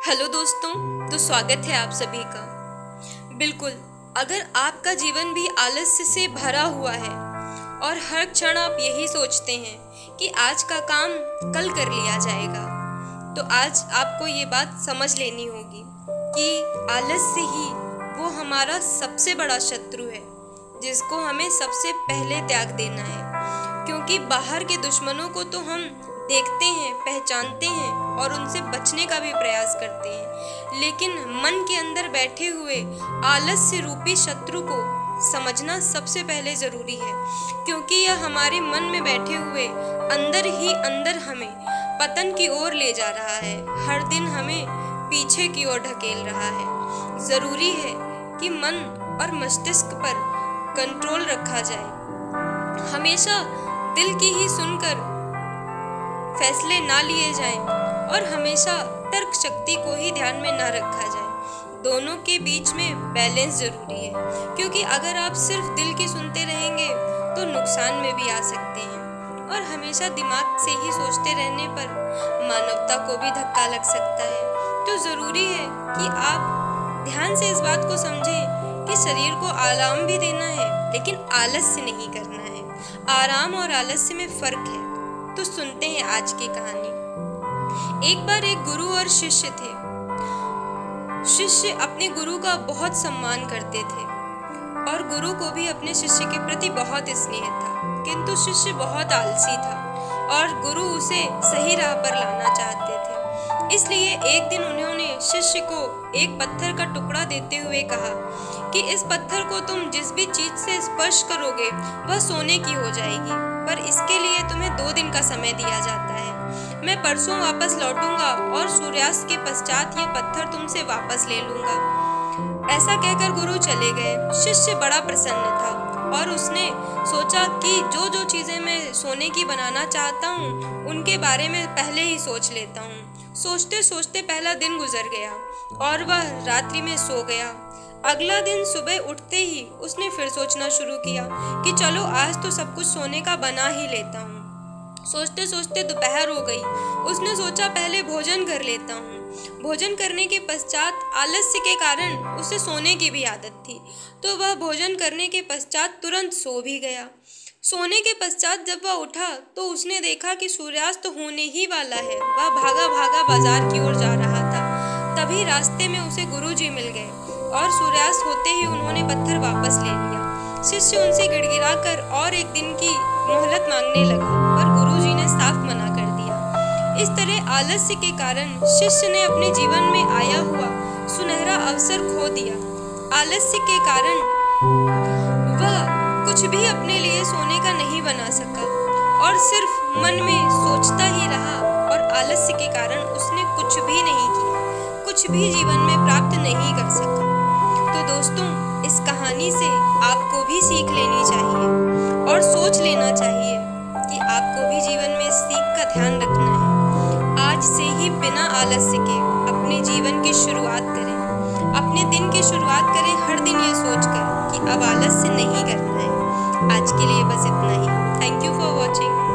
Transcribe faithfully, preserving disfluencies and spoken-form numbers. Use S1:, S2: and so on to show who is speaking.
S1: Hello दोस्तों, तो स्वागत है आप सभी का। बिल्कुल, अगर आपका जीवन भी आलस्य से भरा हुआ है और हर क्षण आप यही सोचते हैं कि आज का काम कल कर लिया जाएगा, तो आज आपको ये बात समझ लेनी होगी कि आलस्य ही वो हमारा सबसे बड़ा शत्रु है जिसको हमें सबसे पहले त्याग देना है। क्योंकि बाहर के दुश्मनों को तो हम देखते हैं, पहचानते हैं और उनसे बचने का भी प्रयास करते हैं, लेकिन मन के अंदर बैठे हुए आलस्य रूपी शत्रु को समझना सबसे पहले ज़रूरी है। क्योंकि यह हमारे मन में बैठे हुए अंदर ही अंदर हमें पतन की ओर ले जा रहा है, हर दिन हमें पीछे की ओर ढकेल रहा है। ज़रूरी है कि मन और मस्तिष्क पर कंट्रोल रखा जाए। हमेशा दिल की ही सुनकर फैसले ना लिए जाएं और हमेशा तर्क शक्ति को ही ध्यान में ना रखा जाए। दोनों के बीच में बैलेंस ज़रूरी है, क्योंकि अगर आप सिर्फ दिल की सुनते रहेंगे तो नुकसान में भी आ सकते हैं और हमेशा दिमाग से ही सोचते रहने पर मानवता को भी धक्का लग सकता है। तो ज़रूरी है कि आप ध्यान से इस बात को समझें कि शरीर को आराम भी देना है, लेकिन आलस्य नहीं करना है। आराम और आलस्य में फ़र्क है। तो सुनते हैं आज की कहानी। एक बार एक गुरु और शिष्य थे। शिष्य अपने गुरु का बहुत सम्मान करते थे और गुरु को भी अपने शिष्य के प्रति बहुत स्नेह था, किंतु शिष्य बहुत आलसी था और गुरु उसे सही राह पर लाना चाहते थे। इसलिए एक दिन उन्होंने शिष्य को एक पत्थर का टुकड़ा देते हुए कहा कि इस पत्थर को तुम जिस भी चीज से स्पर्श करोगे वह सोने की हो जाएगी, पर इसके लिए तुम्हें दो दिन का समय दिया जाता है। मैं परसों वापस लौटूंगा और सूर्यास्त के पश्चात ये पत्थर तुमसे वापस ले लूंगा। ऐसा कहकर गुरु चले गए। शिष्य बड़ा प्रसन्न था और उसने सोचा कि जो जो चीज़ें मैं सोने की बनाना चाहता हूँ उनके बारे में पहले ही सोच लेता हूँ। सोचते सोचते पहला दिन गुजर गया और वह रात्रि में सो गया। अगला दिन सुबह उठते ही उसने फिर सोचना शुरू किया कि चलो आज तो सब कुछ सोने का बना ही लेता हूँ। सोचते सोचते दोपहर हो गई। उसने सोचा पहले भोजन कर लेता हूँ। भोजन करने के पश्चात आलस्य के कारण उसे सोने की भी आदत थी, तो वह भोजन करने के पश्चात तुरंत सो भी गया। सोने के पश्चात जब वह उठा तो उसने देखा कि सूर्यास्त होने ही वाला है। वह भागा भागा बाजार की ओर जा रहा था। तभी रास्ते में उसे गुरुजी मिल गए और सूर्यास्त होते ही उन्होंने पत्थर वापस ले लिया। शिष्य उनसे गिड़गिड़ाकर और एक दिन की मोहलत मांगने लगा, पर गुरुजी ने साफ मना कर दिया। इस तरह आलस्य के कारण शिष्य ने अपने जीवन में आया हुआ सुनहरा अवसर खो दिया। आलस्य के कारण वह कुछ भी अपने लिए सोने का नहीं बना सका और सिर्फ मन में सोचता ही रहा, और आलस्य के कारण उसने कुछ भी नहीं किया, कुछ भी जीवन में प्राप्त नहीं कर सका। तो दोस्तों, इस कहानी से आपको भी सीख लेनी चाहिए और सोच लेना चाहिए कि आपको भी जीवन में इस सीख का ध्यान रखना है। आज से ही बिना आलस्य के अपने जीवन की शुरुआत करें, अपने दिन की शुरुआत करें हर दिन ये सोचकर कि अब आलस्य नहीं करना है। आज के लिए बस इतना ही। Thank you for watching.